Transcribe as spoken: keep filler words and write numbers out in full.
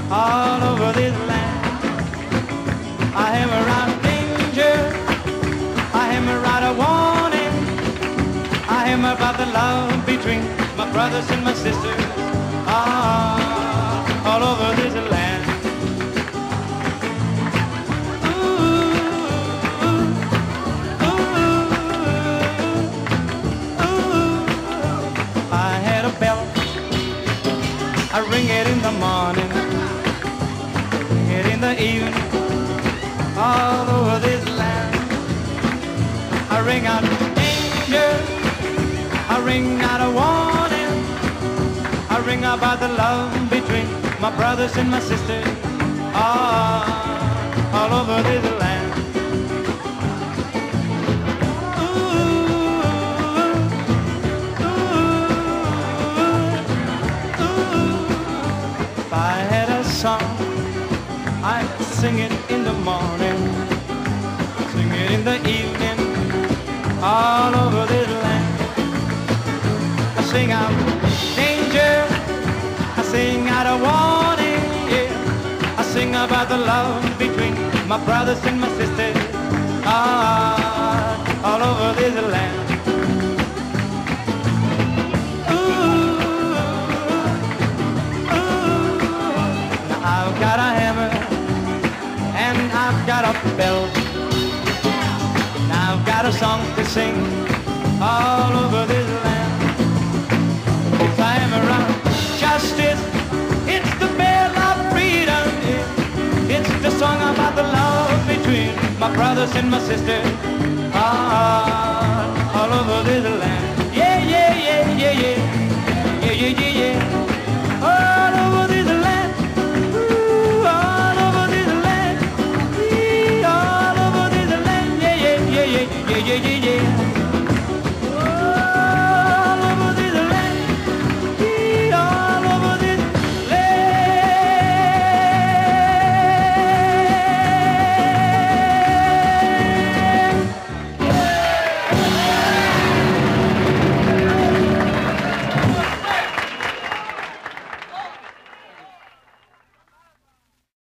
all over this land. I am around danger, I am around a warning, I am about the love between my brothers and my sisters, ah, all over this land. I ring it in the morning, ring it in the evening, all over this land. I ring out danger, I ring out a warning, I ring about the love between my brothers and my sisters, ah, all over this land. Song, I sing it in the morning, sing it in the evening, all over this land. I sing out danger, I sing out a warning, yeah. I sing about the love between my brothers and my sisters, ah, all over this land. I've got a hammer and I've got a belt, and I've got a song to sing all over this land. It's a hammer of justice, it's the bell of freedom, it's the song about the love between my brothers and my sisters, ah, all over this land.